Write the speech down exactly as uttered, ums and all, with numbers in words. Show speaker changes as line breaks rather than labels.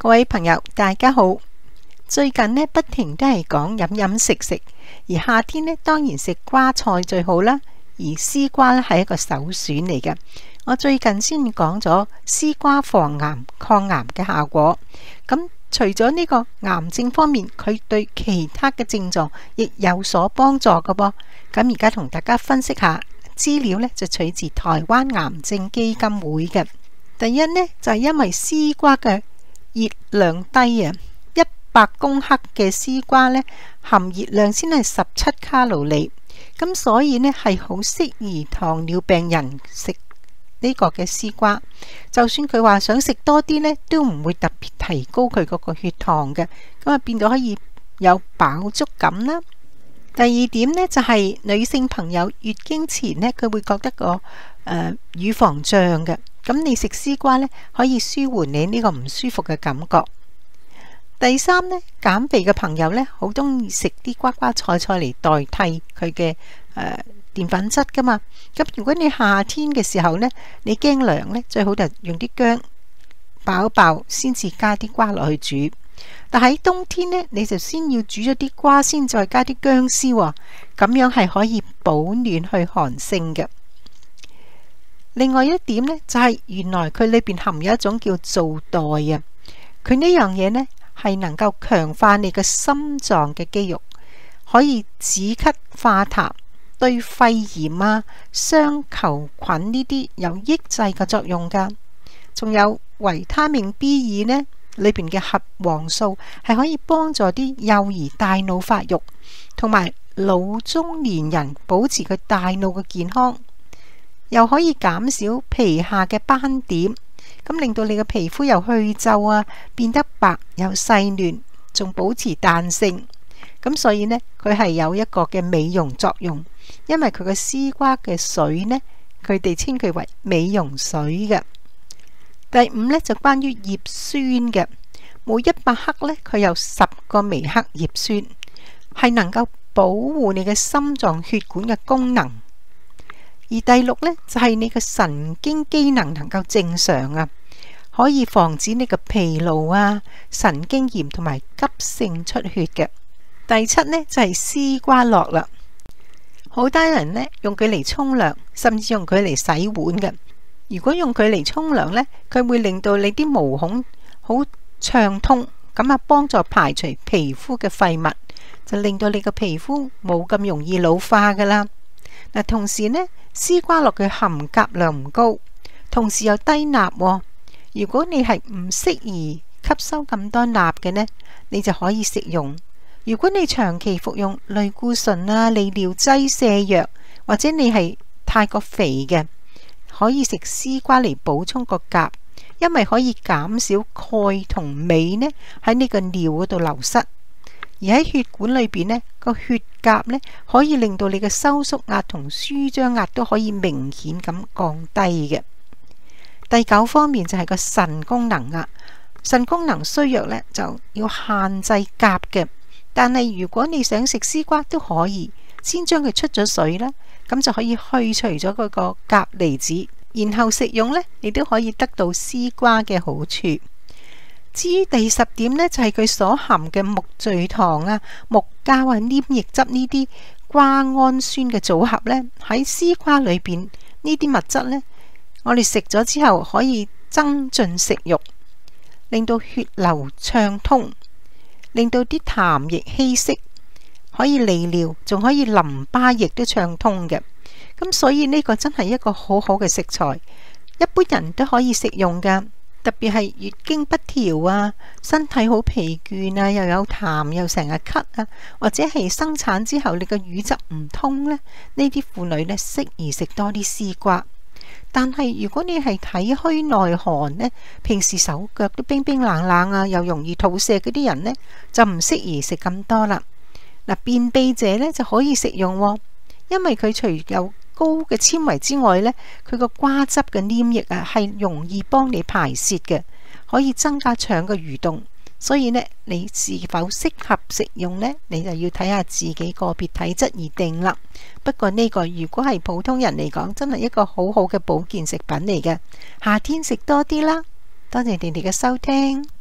各位朋友大家好。最近呢不停都係講飲飲食食，而夏天呢當然食瓜菜最好啦，而絲瓜呢係一個首選嚟嘅。我最近先講咗絲瓜防癌抗癌嘅效果，咁除咗呢個癌症方面，佢對其他嘅症狀亦有所幫助嘅噃。咁而家同大家分析下資料呢，就取自台灣癌症基金會嘅。第一呢就係因為絲瓜嘅熱量低啊，一百公克嘅絲瓜呢含熱量先係十七卡路里，咁所以呢係好適宜糖尿病人食呢個嘅絲瓜。就算佢話想食多啲呢，都唔會特別提高佢嗰個血糖嘅，咁啊變到可以有飽足感啦。第二點呢，就係女性朋友月經前呢，佢會覺得個誒乳房脹嘅。咁你食絲瓜呢，可以舒緩你呢個唔舒服嘅感覺。第三呢，減肥嘅朋友呢，好中意食啲瓜瓜菜菜嚟代替佢嘅誒澱粉質噶嘛。咁如果你夏天嘅時候呢，你驚涼呢，最好就用啲薑爆一爆，先至加啲瓜落去煮。但喺冬天呢，你就先要煮咗啲瓜，先再加啲薑絲喎，咁樣係可以保暖去寒性嘅。另外一點呢，就係原來佢裏邊含有一種叫做皂袋啊，佢呢樣嘢呢，係能夠強化你嘅心臟嘅肌肉，可以止咳化痰，對肺炎啊、雙球菌呢啲有抑制嘅作用噶。仲有維他命 B 二 呢，裏邊嘅核黃素係可以幫助啲幼兒大腦發育，同埋老中年人保持佢大腦嘅健康。又可以減少皮下嘅斑點，咁令到你嘅皮膚又去皺啊，變得白又細嫩，仲保持彈性。咁所以呢，佢係有一個嘅美容作用，因為佢嘅絲瓜嘅水呢，佢哋稱佢為美容水嘅。第五呢，就關於葉酸嘅，每一百克呢，佢有十個微克葉酸，係能夠保護你嘅心臟血管嘅功能。而第六呢，就係你嘅神經機能能夠正常啊，可以防止你嘅疲勞啊、神經炎同埋急性出血嘅。第七呢，就係絲瓜絡啦，好多人呢，用佢嚟沖涼，甚至用佢嚟洗碗嘅。如果用佢嚟沖涼呢，佢會令到你啲毛孔好暢通，咁啊幫助排除皮膚嘅廢物，就令到你嘅皮膚冇咁容易老化噶啦。嗱，同時呢，絲瓜絡嘅含鉀量唔高，同時又低鈉喎。如果你係唔適宜吸收咁多鈉嘅呢，你就可以食用。如果你長期服用類固醇啊、利尿劑、瀉藥，或者你係太過肥嘅，可以食絲瓜嚟補充個鉀，因為可以減少鈣同鎂呢喺呢個尿嗰度流失。而喺血管裏邊呢，個血鉀呢可以令到你嘅收縮壓同舒張壓都可以明顯咁降低嘅。第九方面就係個腎功能啊，腎功能衰弱呢就要限制鉀嘅，但係如果你想食絲瓜都可以，先將佢出咗水啦，咁就可以去除咗嗰個鉀離子，然後食用呢，你都可以得到絲瓜嘅好處。至於第十點呢，就係佢所含嘅木聚糖啊、木膠啊、黏液汁呢啲瓜氨酸嘅組合呢，喺絲瓜裏邊呢啲物質呢，我哋食咗之後可以增進食慾，令到血流暢通，令到啲痰液稀釋，可以利尿，仲可以淋巴液都暢通嘅。咁所以呢個真係一個好好嘅食材，一般人都可以食用噶。特別係月經不調啊，身體好疲倦啊，又有痰又成日咳啊，或者係生產之後你個乳汁唔通呢，呢啲婦女呢適宜食多啲絲瓜。但係如果你係體虛耐寒呢，平時手腳都冰冰冷冷啊，又容易肚瀉嗰啲人呢，就唔適宜食咁多啦。嗱，便秘者呢就可以食用喎，因為佢除有高嘅纖維之外呢，佢個瓜汁嘅黏液啊係容易幫你排泄嘅，可以增加腸嘅蠕動。所以呢，你是否適合食用呢？你就要睇下自己個別體質而定啦。不過呢個如果係普通人嚟講，真係一個好好嘅保健食品嚟嘅，夏天食多啲啦。多謝你哋嘅收聽。